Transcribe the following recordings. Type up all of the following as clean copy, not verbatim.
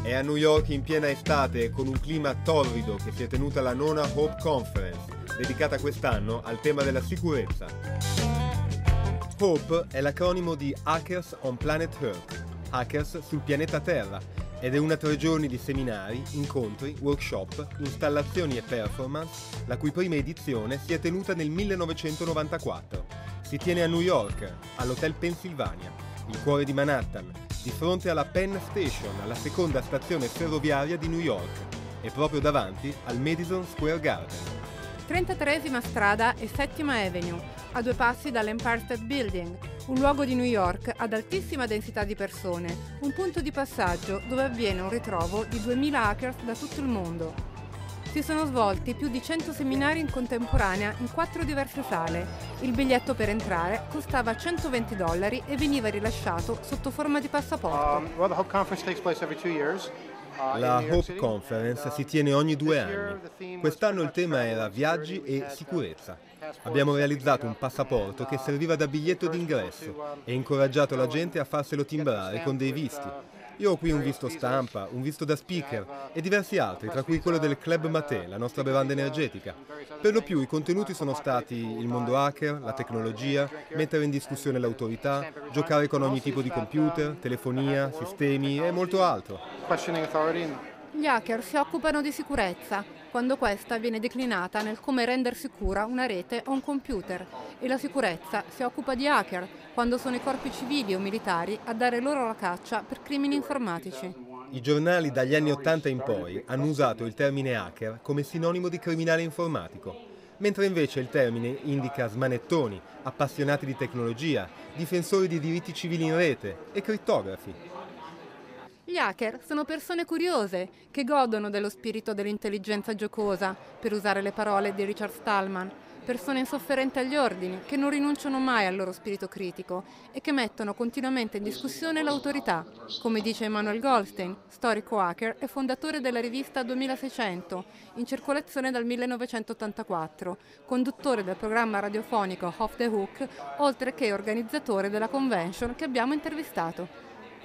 È a New York in piena estate e con un clima torrido che si è tenuta la nona Hope Conference, dedicata quest'anno al tema della sicurezza. Hope è l'acronimo di Hackers on Planet Earth, Hackers sul pianeta Terra, ed è una 3 giorni di seminari, incontri, workshop, installazioni e performance, la cui prima edizione si è tenuta nel 1994. Si tiene a New York, all'Hotel Pennsylvania, il cuore di Manhattan, di fronte alla Penn Station, la seconda stazione ferroviaria di New York, e proprio davanti al Madison Square Garden. 33esima strada e 7ª Avenue, a 2 passi dall'Empire State Building, un luogo di New York ad altissima densità di persone, un punto di passaggio dove avviene un ritrovo di 2000 hackers da tutto il mondo. Si sono svolti più di 100 seminari in contemporanea in 4 diverse sale. Il biglietto per entrare costava $120 e veniva rilasciato sotto forma di passaporto. La Hope Conference si tiene ogni 2 anni. Quest'anno il tema era viaggi e sicurezza. Abbiamo realizzato un passaporto che serviva da biglietto d'ingresso e incoraggiato la gente a farselo timbrare con dei visti. Io ho qui un visto stampa, un visto da speaker e diversi altri, tra cui quello del Club Mate, la nostra bevanda energetica. Per lo più i contenuti sono stati il mondo hacker, la tecnologia, mettere in discussione l'autorità, giocare con ogni tipo di computer, telefonia, sistemi e molto altro. Gli hacker si occupano di sicurezza, quando questa viene declinata nel come rendere sicura una rete o un computer, e la sicurezza si occupa di hacker, quando sono i corpi civili o militari a dare loro la caccia per crimini informatici. I giornali dagli anni '80 in poi hanno usato il termine hacker come sinonimo di criminale informatico, mentre invece il termine indica smanettoni, appassionati di tecnologia, difensori di diritti civili in rete e crittografi. Gli hacker sono persone curiose, che godono dello spirito dell'intelligenza giocosa, per usare le parole di Richard Stallman, persone insofferenti agli ordini, che non rinunciano mai al loro spirito critico e che mettono continuamente in discussione l'autorità, come dice Emmanuel Goldstein, storico hacker e fondatore della rivista 2600, in circolazione dal 1984, conduttore del programma radiofonico Off the Hook, oltre che organizzatore della convention che abbiamo intervistato.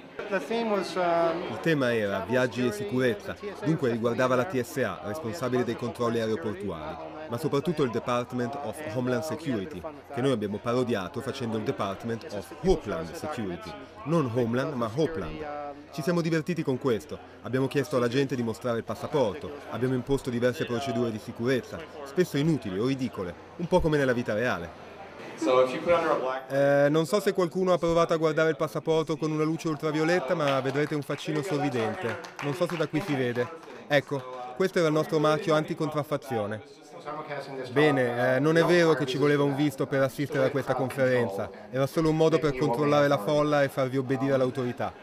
Il tema era viaggi e sicurezza, dunque riguardava la TSA, responsabile dei controlli aeroportuali, ma soprattutto il Department of Homeland Security, che noi abbiamo parodiato facendo il Department of Hopeland Security. Non Homeland, ma Hopeland. Ci siamo divertiti con questo, abbiamo chiesto alla gente di mostrare il passaporto, abbiamo imposto diverse procedure di sicurezza, spesso inutili o ridicole, un po' come nella vita reale. Non so se qualcuno ha provato a guardare il passaporto con una luce ultravioletta, ma vedrete un faccino sorridente. Non so se da qui si vede. Ecco, questo era il nostro marchio anticontraffazione. Bene, non è vero che ci voleva un visto per assistere a questa conferenza. Era solo un modo per controllare la folla e farvi obbedire all'autorità.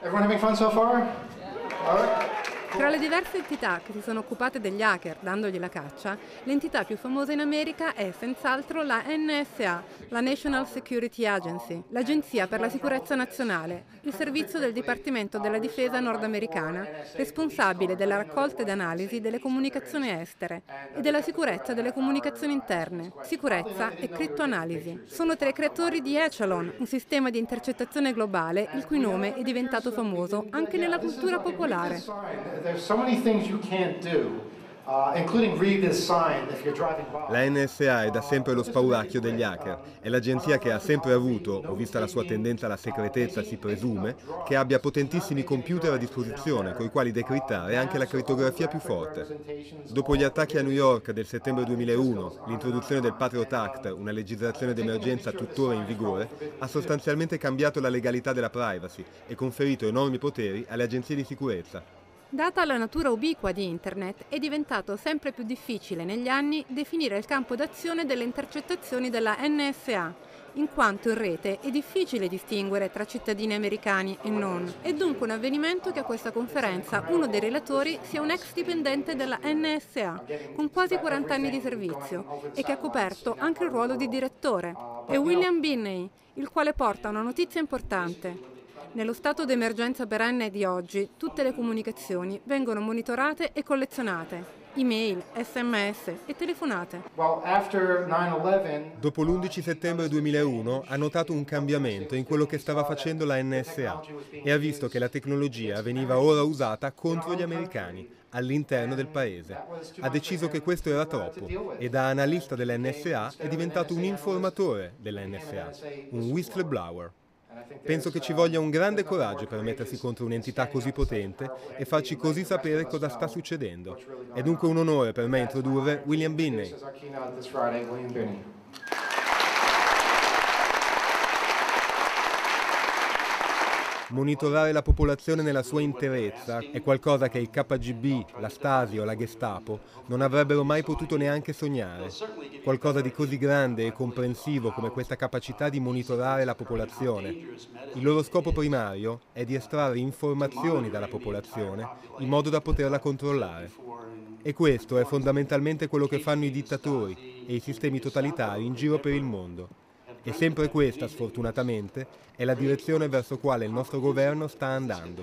Tra le diverse entità che si sono occupate degli hacker dandogli la caccia, l'entità più famosa in America è senz'altro la NSA, la National Security Agency, l'Agenzia per la Sicurezza Nazionale, il servizio del Dipartimento della Difesa nordamericana, responsabile della raccolta ed analisi delle comunicazioni estere e della sicurezza delle comunicazioni interne, sicurezza e criptoanalisi. Sono tra i creatori di Echelon, un sistema di intercettazione globale il cui nome è diventato famoso anche nella cultura popolare. There's so many things you can't do, including read this sign if you're driving by. La NSA è da sempre lo spauracchio degli hacker. È l'agenzia che ha sempre avuto, o vista la sua tendenza alla segretezza si presume, che abbia potentissimi computer a disposizione con i quali decrittare anche la crittografia più forte. Dopo gli attacchi a New York del settembre 2001, l'introduzione del Patriot Act, una legislazione d'emergenza tuttora in vigore, ha sostanzialmente cambiato la legalità della privacy e conferito enormi poteri alle agenzie di sicurezza. Data la natura ubiqua di Internet, è diventato sempre più difficile negli anni definire il campo d'azione delle intercettazioni della NSA, in quanto in rete è difficile distinguere tra cittadini americani e non. È dunque un avvenimento che a questa conferenza uno dei relatori sia un ex dipendente della NSA, con quasi 40 anni di servizio, e che ha coperto anche il ruolo di direttore. È William Binney, il quale porta una notizia importante. Nello stato d'emergenza perenne di oggi, tutte le comunicazioni vengono monitorate e collezionate. email, sms e telefonate. Well, after 9/11, Dopo l'11 settembre 2001 ha notato un cambiamento in quello che stava facendo la NSA e ha visto che la tecnologia veniva ora usata contro gli americani, all'interno del paese. Ha deciso che questo era troppo e da analista della NSA è diventato un informatore della NSA, un whistleblower. Penso che ci voglia un grande coraggio per mettersi contro un'entità così potente e farci così sapere cosa sta succedendo. È dunque un onore per me introdurre William Binney. this is our keynote this Friday, William Binney. Monitorare la popolazione nella sua interezza è qualcosa che il KGB, la Stasi o la Gestapo non avrebbero mai potuto neanche sognare. Qualcosa di così grande e comprensivo come questa capacità di monitorare la popolazione. Il loro scopo primario è di estrarre informazioni dalla popolazione in modo da poterla controllare. E questo è fondamentalmente quello che fanno i dittatori e i sistemi totalitari in giro per il mondo. E sempre questa, sfortunatamente, è la direzione verso quale il nostro governo sta andando.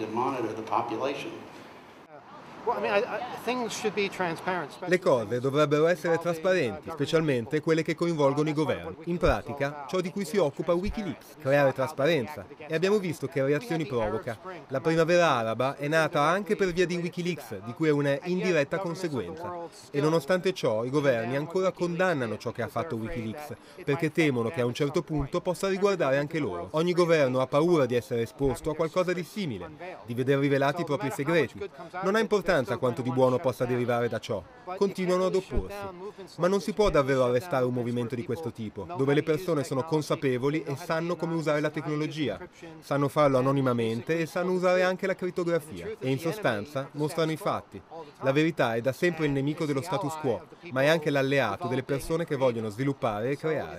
Well, I mean, things should be transparent. Le cose dovrebbero essere trasparenti, specialmente quelle che coinvolgono i governi. In pratica, ciò di cui si occupa Wikileaks, creare trasparenza. E abbiamo visto che reazioni provoca. La primavera araba è nata anche per via di Wikileaks, di cui è una indiretta conseguenza. E nonostante ciò, i governi ancora condannano ciò che ha fatto Wikileaks, perché temono che a un certo punto possa riguardare anche loro. Ogni governo ha paura di essere esposto a qualcosa di simile, di veder rivelati i propri segreti. Non ha importanza quanto di buono possa derivare da ciò. Continuano ad opporsi. Ma non si può davvero arrestare un movimento di questo tipo, dove le persone sono consapevoli e sanno come usare la tecnologia, sanno farlo anonimamente e sanno usare anche la crittografia. E in sostanza mostrano i fatti. La verità è da sempre il nemico dello status quo, ma è anche l'alleato delle persone che vogliono sviluppare e creare.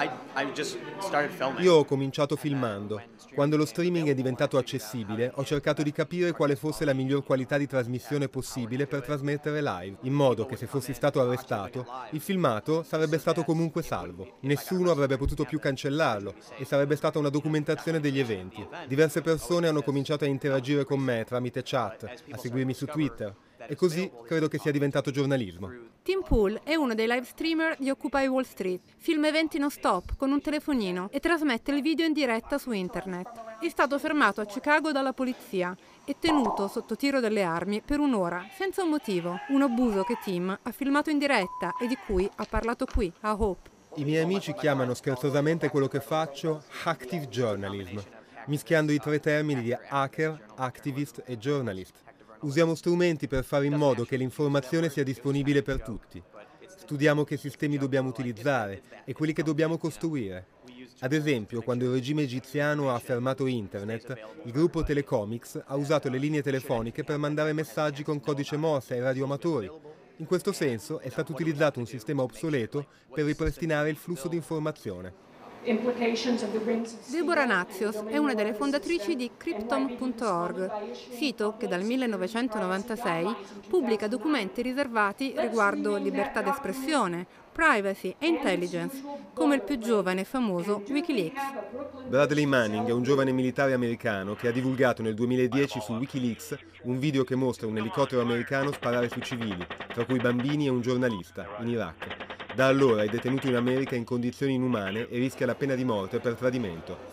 Io ho cominciato filmando. Quando lo streaming è diventato accessibile, ho cercato di capire quale fosse la miglior qualità di trasmissione possibile per trasmettere live, in modo che se fossi stato arrestato, il filmato sarebbe stato comunque salvo. Nessuno avrebbe potuto più cancellarlo e sarebbe stata una documentazione degli eventi. Diverse persone hanno cominciato a interagire con me tramite chat, a seguirmi su Twitter. E così credo che sia diventato giornalismo. Tim Pool è uno dei live streamer di Occupy Wall Street. Filma eventi non stop con un telefonino e trasmette il video in diretta su internet. È stato fermato a Chicago dalla polizia e tenuto sotto tiro delle armi per un'ora, senza un motivo. Un abuso che Tim ha filmato in diretta e di cui ha parlato qui, a Hope. I miei amici chiamano scherzosamente quello che faccio active journalism, mischiando i tre termini di hacker, activist e journalist. Usiamo strumenti per fare in modo che l'informazione sia disponibile per tutti. Studiamo che sistemi dobbiamo utilizzare e quelli che dobbiamo costruire. Ad esempio, quando il regime egiziano ha fermato internet, il gruppo Telecomics ha usato le linee telefoniche per mandare messaggi con codice Morse ai radioamatori. In questo senso è stato utilizzato un sistema obsoleto per ripristinare il flusso di informazione. Deborah Natsios è una delle fondatrici di Cryptom.org, sito che dal 1996 pubblica documenti riservati riguardo libertà d'espressione, privacy e intelligence, come il più giovane e famoso Wikileaks. Bradley Manning è un giovane militare americano che ha divulgato nel 2010 su Wikileaks un video che mostra un elicottero americano sparare su civili, tra cui bambini e un giornalista, in Iraq. Da allora è detenuto in America in condizioni inumane e rischia la pena di morte per tradimento.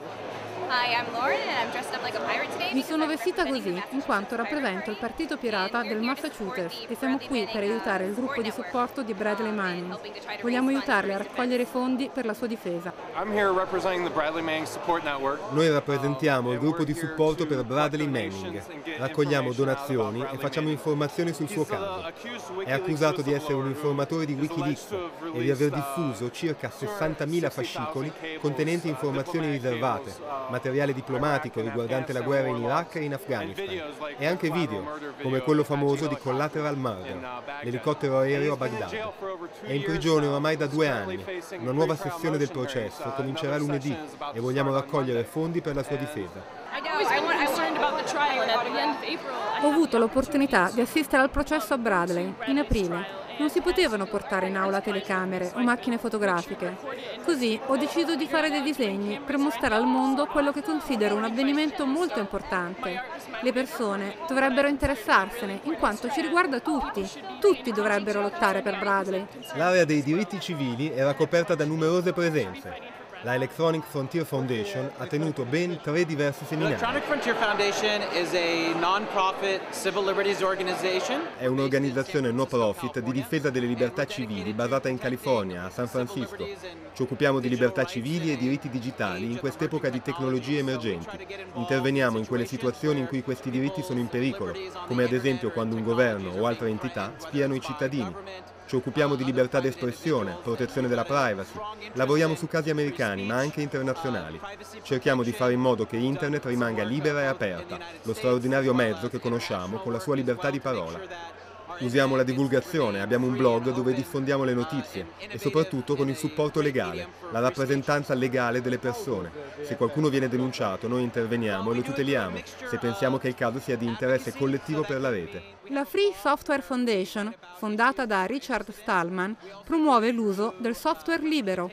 Mi sono vestita così, in quanto rappresento il partito pirata del Massachusetts e siamo qui per aiutare il gruppo di supporto di Bradley Manning. Vogliamo aiutarli a raccogliere fondi per la sua difesa. Noi rappresentiamo il gruppo di supporto per Bradley Manning. Raccogliamo donazioni e facciamo informazioni sul suo caso. È accusato di essere un informatore di Wikileaks e di aver diffuso circa 60.000 fascicoli contenenti informazioni riservate, materiale diplomatico riguardante la guerra in Iraq e in Afghanistan, e anche video, come quello famoso di Collateral Murder, l'elicottero aereo a Baghdad. È in prigione oramai da 2 anni. Una nuova sessione del processo comincerà lunedì e vogliamo raccogliere fondi per la sua difesa. Ho avuto l'opportunità di assistere al processo a Bradley in aprile Non si potevano portare in aula telecamere o macchine fotografiche. Così ho deciso di fare dei disegni per mostrare al mondo quello che considero un avvenimento molto importante. Le persone dovrebbero interessarsene, in quanto ci riguarda tutti. Tutti dovrebbero lottare per Bradley. L'area dei diritti civili era coperta da numerose presenze. La Electronic Frontier Foundation ha tenuto ben 3 diversi seminari. Electronic Frontier Foundation is a non-profit civil liberties organization. È un'organizzazione no profit di difesa delle libertà civili basata in California, a San Francisco. Ci occupiamo di libertà civili e diritti digitali in quest'epoca di tecnologie emergenti. Interveniamo in quelle situazioni in cui questi diritti sono in pericolo, come ad esempio quando un governo o altre entità spiano i cittadini. Ci occupiamo di libertà d'espressione, protezione della privacy. Lavoriamo su casi americani, ma anche internazionali. Cerchiamo di fare in modo che Internet rimanga libera e aperta, lo straordinario mezzo che conosciamo con la sua libertà di parola. Usiamo la divulgazione, abbiamo un blog dove diffondiamo le notizie e soprattutto con il supporto legale, la rappresentanza legale delle persone. Se qualcuno viene denunciato, noi interveniamo e lo tuteliamo, se pensiamo che il caso sia di interesse collettivo per la rete. La Free Software Foundation, fondata da Richard Stallman, promuove l'uso del software libero.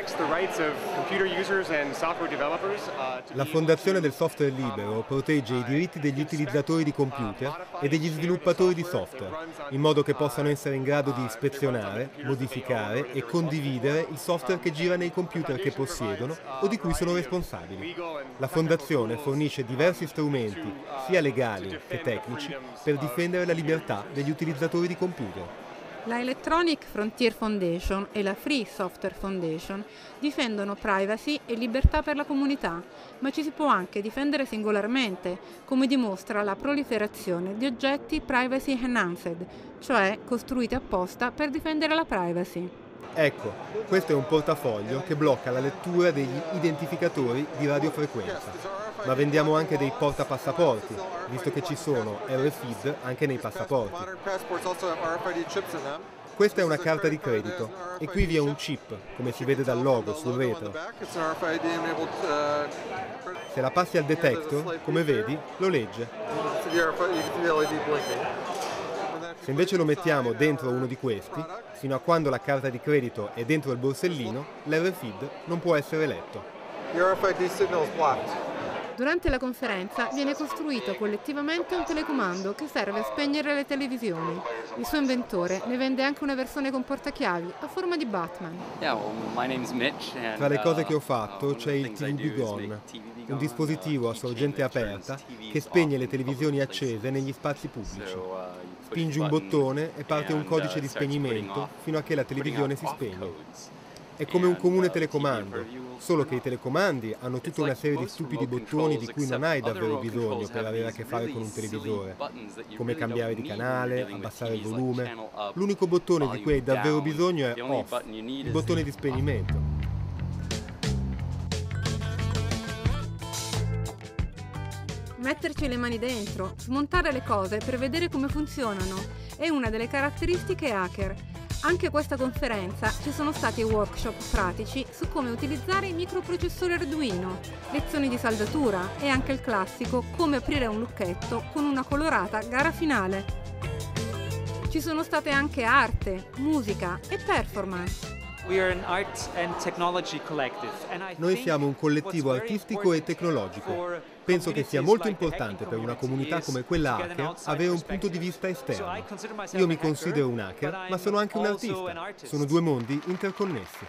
La fondazione del software libero protegge i diritti degli utilizzatori di computer e degli sviluppatori di software, in modo che possano essere in grado di ispezionare, modificare e condividere il software che gira nei computer che possiedono o di cui sono responsabili. La fondazione fornisce diversi strumenti, sia legali che tecnici, per difendere la libertà degli utilizzatori di computer. La Electronic Frontier Foundation e la Free Software Foundation difendono privacy e libertà per la comunità, ma ci si può anche difendere singolarmente, come dimostra la proliferazione di oggetti privacy enhanced, cioè costruiti apposta per difendere la privacy. Ecco, questo è un portafoglio che blocca la lettura degli identificatori di radiofrequenza. Ma vendiamo anche dei portapassaporti, visto che ci sono RFID anche nei passaporti. Questa è una carta di credito e qui vi è un chip, come si vede dal logo sul retro. Se la passi al detector, come vedi, lo legge. Se invece lo mettiamo dentro uno di questi, fino a quando la carta di credito è dentro il borsellino, l'RFID non può essere letto. Durante la conferenza viene costruito collettivamente un telecomando che serve a spegnere le televisioni. Il suo inventore ne vende anche una versione con portachiavi a forma di Batman. Tra le cose che ho fatto c'è il TV Gone, un dispositivo a sorgente aperta che spegne le televisioni accese negli spazi pubblici. Spingi un bottone e parte un codice di spegnimento fino a che la televisione si spegne. È come un comune telecomando, solo che i telecomandi hanno tutta una serie di stupidi bottoni di cui non hai davvero bisogno per avere a che fare con un televisore, come cambiare di canale, abbassare il volume. L'unico bottone di cui hai davvero bisogno è off, il bottone di spegnimento. Metterci le mani dentro, smontare le cose per vedere come funzionano, è una delle caratteristiche hacker. Anche a questa conferenza ci sono stati workshop pratici su come utilizzare i microprocessori Arduino, lezioni di saldatura e anche il classico come aprire un lucchetto con una colorata gara finale. Ci sono state anche arte, musica e performance. Noi siamo un collettivo artistico e tecnologico. Penso che sia molto importante per una comunità come quella hacker avere un punto di vista esterno. Io mi considero un hacker, ma sono anche un artista. Sono due mondi interconnessi.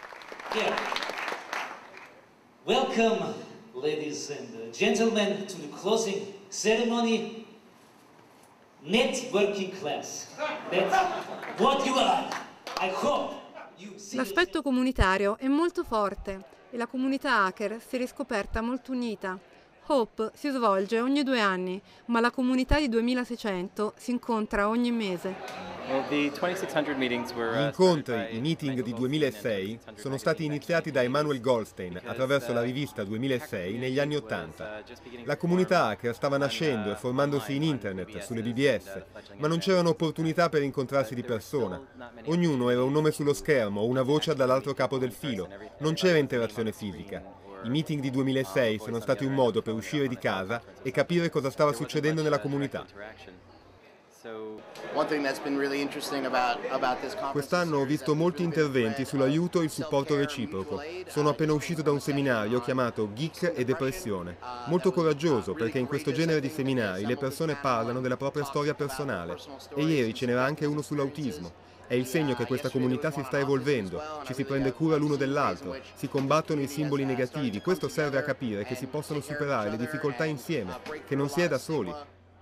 Welcome, ladies and gentlemen, to the closing ceremony. Networking class. That's what you are. I hope. L'aspetto comunitario è molto forte e la comunità hacker si è riscoperta molto unita. Hope si svolge ogni 2 anni, ma la comunità di 2600 si incontra ogni mese. Gli incontri, i meeting di 2006, sono stati iniziati da Emanuel Goldstein attraverso la rivista 2006 negli anni '80. La comunità hacker stava nascendo e formandosi in internet, sulle BBS, ma non c'erano opportunità per incontrarsi di persona. Ognuno era un nome sullo schermo o una voce dall'altro capo del filo. Non c'era interazione fisica. I meeting di 2006 sono stati un modo per uscire di casa e capire cosa stava succedendo nella comunità. Quest'anno ho visto molti interventi sull'aiuto e il supporto reciproco. Sono appena uscito da un seminario chiamato Geek e Depressione. Molto coraggioso, perché in questo genere di seminari le persone parlano della propria storia personale. E ieri ce n'era anche uno sull'autismo. È il segno che questa comunità si sta evolvendo, ci si prende cura l'uno dell'altro, si combattono i simboli negativi. Questo serve a capire che si possono superare le difficoltà insieme, che non si è da soli.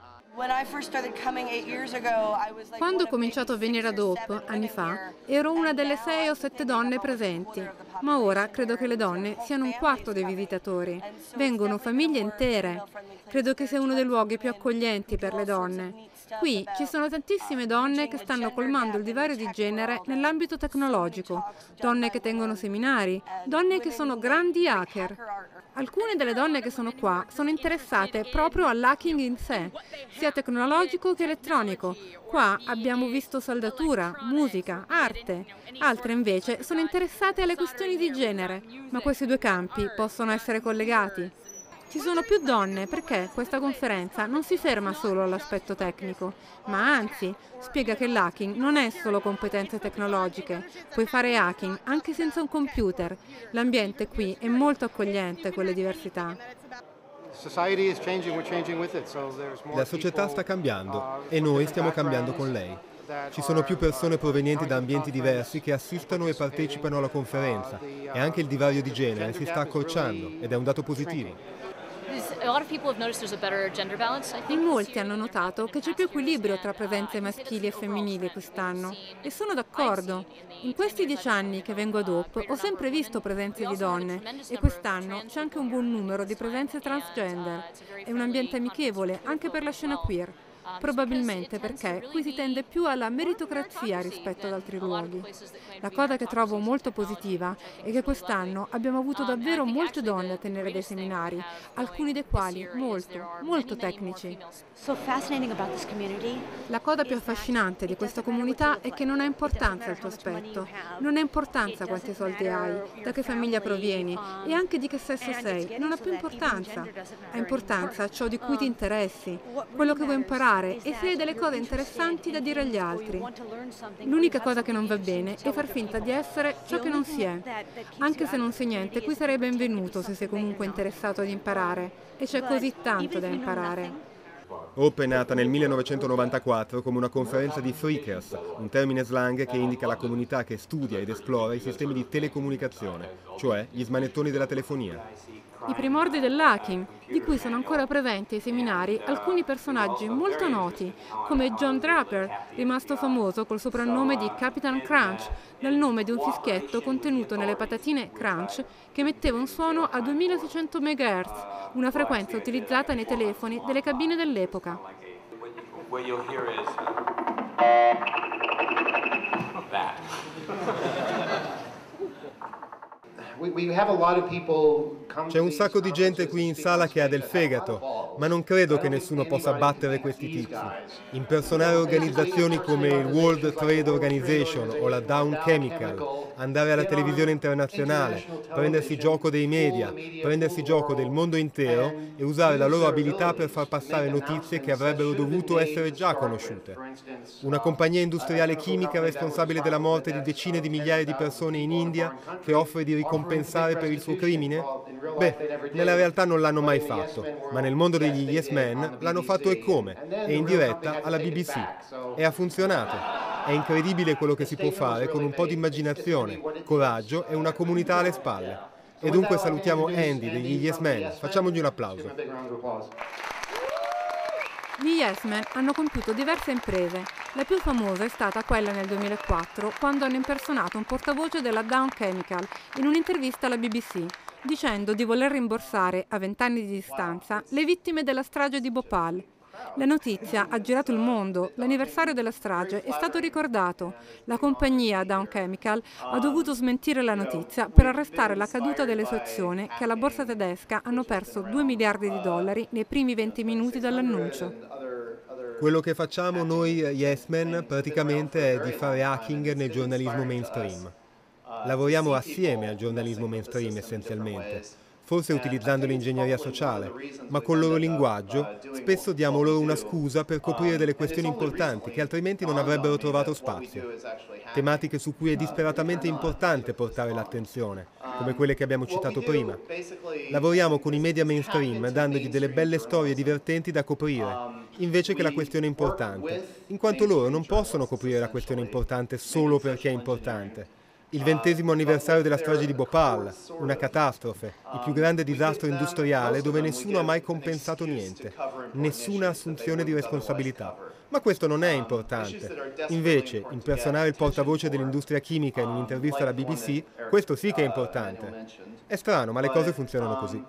Quando ho cominciato a venire ad Hope, anni fa, ero una delle 6 o 7 donne presenti, ma ora credo che le donne siano un quarto dei visitatori. Vengono famiglie intere. Credo che sia uno dei luoghi più accoglienti per le donne. Qui ci sono tantissime donne che stanno colmando il divario di genere nell'ambito tecnologico, donne che tengono seminari, donne che sono grandi hacker. Alcune delle donne che sono qua sono interessate proprio all'hacking in sé, sia tecnologico che elettronico. Qua abbiamo visto saldatura, musica, arte. Altre invece sono interessate alle questioni di genere, ma questi due campi possono essere collegati. Ci sono più donne perché questa conferenza non si ferma solo all'aspetto tecnico, ma anzi spiega che l'hacking non è solo competenze tecnologiche, puoi fare hacking anche senza un computer. L'ambiente qui è molto accogliente con le diversità. La società sta cambiando e noi stiamo cambiando con lei. Ci sono più persone provenienti da ambienti diversi che assistono e partecipano alla conferenza e anche il divario di genere si sta accorciando ed è un dato positivo. In molti hanno notato che c'è più equilibrio tra presenze maschili e femminili quest'anno e sono d'accordo. In questi 10 anni che vengo ad Hope ho sempre visto presenze di donne e quest'anno c'è anche un buon numero di presenze transgender. È un ambiente amichevole anche per la scena queer. Probabilmente perché qui si tende più alla meritocrazia rispetto ad altri luoghi. La cosa che trovo molto positiva è che quest'anno abbiamo avuto davvero molte donne a tenere dei seminari, alcuni dei quali molto tecnici. La cosa più affascinante di questa comunità è che non ha importanza il tuo aspetto, non ha importanza quanti soldi hai, da che famiglia provieni e anche di che sesso sei, non ha più importanza. Ha importanza ciò di cui ti interessi, quello che vuoi imparare e se hai delle cose interessanti da dire agli altri. L'unica cosa che non va bene è far finta di essere ciò che non si è. Anche se non sai niente, qui sarei benvenuto se sei comunque interessato ad imparare. E c'è così tanto da imparare. Hope è nata nel 1994 come una conferenza di freakers, un termine slang che indica la comunità che studia ed esplora i sistemi di telecomunicazione, cioè gli smanettoni della telefonia. I primordi dell'hacking, di cui sono ancora presenti ai seminari alcuni personaggi molto noti, come John Draper, rimasto famoso col soprannome di Capitan Crunch, dal nome di un fischietto contenuto nelle patatine Crunch che emetteva un suono a 2600 MHz, una frequenza utilizzata nei telefoni delle cabine dell'epoca. C'è un sacco di gente qui in sala che ha del fegato, ma non credo che nessuno possa battere questi tizi. Impersonare organizzazioni come il World Trade Organization o la Dow Chemical, andare alla televisione internazionale, prendersi gioco dei media, prendersi gioco del mondo intero e usare la loro abilità per far passare notizie che avrebbero dovuto essere già conosciute. Una compagnia industriale chimica responsabile della morte di decine di migliaia di persone in India che offre di ricompensare per il suo crimine? Beh, nella realtà non l'hanno mai fatto, ma nel mondo degli Yes Men l'hanno fatto e come, e in diretta alla BBC. E ha funzionato. È incredibile quello che si può fare con un po' di immaginazione, coraggio e una comunità alle spalle. E dunque salutiamo Andy degli Yes Men. Facciamogli un applauso. Gli Yes Men hanno compiuto diverse imprese. La più famosa è stata quella nel 2004, quando hanno impersonato un portavoce della Dow Chemical in un'intervista alla BBC, dicendo di voler rimborsare, a 20 anni di distanza, le vittime della strage di Bhopal. La notizia ha girato il mondo, l'anniversario della strage è stato ricordato. La compagnia Dow Chemical ha dovuto smentire la notizia per arrestare la caduta delle sue azioni che alla borsa tedesca hanno perso $2 miliardi nei primi 20 minuti dall'annuncio. Quello che facciamo noi Yes Men praticamente è di fare hacking nel giornalismo mainstream. Lavoriamo assieme al giornalismo mainstream essenzialmente. forse utilizzando l'ingegneria sociale, ma col loro linguaggio spesso diamo loro una scusa per coprire delle questioni importanti che altrimenti non avrebbero trovato spazio. Tematiche su cui è disperatamente importante portare l'attenzione, come quelle che abbiamo citato prima. Lavoriamo con i media mainstream dandogli delle belle storie divertenti da coprire, invece che la questione importante, in quanto loro non possono coprire la questione importante solo perché è importante. Il 20° anniversario della strage di Bhopal, una catastrofe, il più grande disastro industriale dove nessuno ha mai compensato niente, nessuna assunzione di responsabilità. Ma questo non è importante. Invece, impersonare il portavoce dell'industria chimica in un'intervista alla BBC, questo sì che è importante. È strano, ma le cose funzionano così.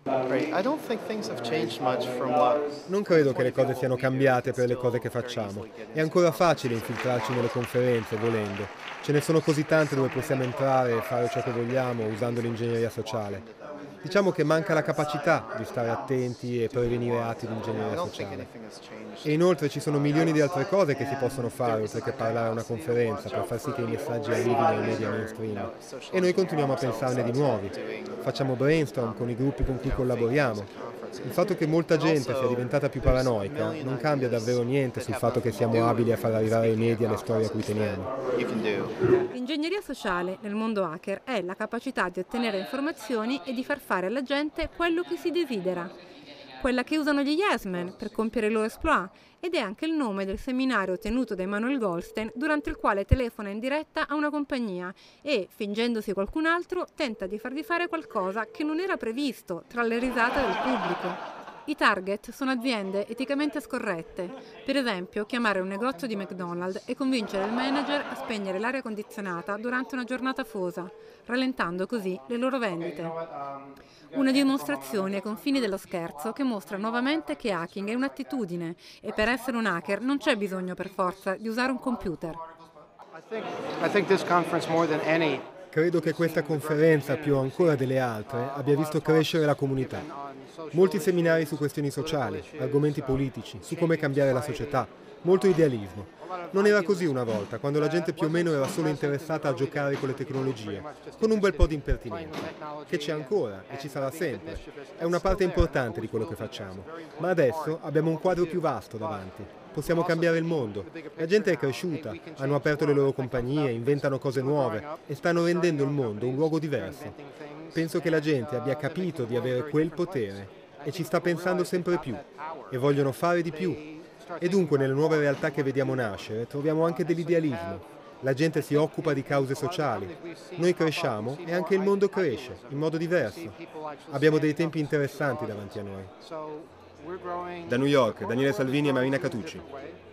Non credo che le cose siano cambiate per le cose che facciamo. È ancora facile infiltrarci nelle conferenze, volendo. Ce ne sono così tante dove possiamo entrare e fare ciò che vogliamo usando l'ingegneria sociale. Diciamo che manca la capacità di stare attenti e prevenire atti di ingegneria sociale. E inoltre ci sono milioni di altre cose che si possono fare oltre che parlare a una conferenza per far sì che i messaggi arrivino ai media mainstream. E noi continuiamo a pensarne di nuovi. Facciamo brainstorm con i gruppi con cui collaboriamo. Il fatto che molta gente sia diventata più paranoica non cambia davvero niente sul fatto che siamo abili a far arrivare ai media le storie a cui teniamo. L'ingegneria sociale nel mondo hacker è la capacità di ottenere informazioni e di far fare alla gente quello che si desidera. Quella che usano gli Yes Men per compiere i loro exploit, ed è anche il nome del seminario tenuto da Emanuel Goldstein durante il quale telefona in diretta a una compagnia e, fingendosi qualcun altro, tenta di fargli fare qualcosa che non era previsto tra le risate del pubblico. I target sono aziende eticamente scorrette, per esempio chiamare un negozio di McDonald's e convincere il manager a spegnere l'aria condizionata durante una giornata afosa, rallentando così le loro vendite. Una dimostrazione ai confini dello scherzo che mostra nuovamente che hacking è un'attitudine e per essere un hacker non c'è bisogno per forza di usare un computer. Credo che questa conferenza, più ancora delle altre, abbia visto crescere la comunità. Molti seminari su questioni sociali, argomenti politici, su come cambiare la società, molto idealismo. Non era così una volta, quando la gente più o meno era solo interessata a giocare con le tecnologie, con un bel po' di impertinenza, che c'è ancora e ci sarà sempre. È una parte importante di quello che facciamo. Ma adesso abbiamo un quadro più vasto davanti. Possiamo cambiare il mondo. La gente è cresciuta, hanno aperto le loro compagnie, inventano cose nuove e stanno rendendo il mondo un luogo diverso. Penso che la gente abbia capito di avere quel potere e ci sta pensando sempre più e vogliono fare di più. E dunque nelle nuove realtà che vediamo nascere troviamo anche dell'idealismo. La gente si occupa di cause sociali. Noi cresciamo e anche il mondo cresce, in modo diverso. Abbiamo dei tempi interessanti davanti a noi. Da New York, Daniele Salvini e Marina Catucci.